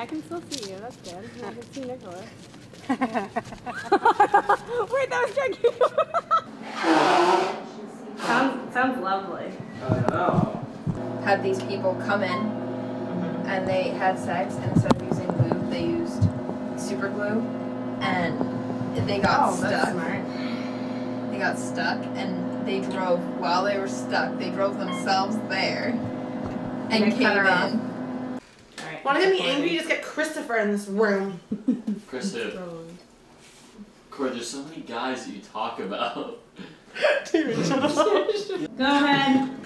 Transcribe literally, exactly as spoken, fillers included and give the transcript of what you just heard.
I can still see you. That's good. I can see Nicholas. Wait, that was tricky. sounds, sounds lovely. I know. Had these people come in and they had sex, and instead of using lube, they used super glue, and they got oh, stuck. That's smart. They got stuck, and they drove, while they were stuck, they drove themselves there and, and came in. Right, Want to get me angry? Just get Christopher in this room. Christopher. Cord, there's so many guys that you talk about. Go ahead.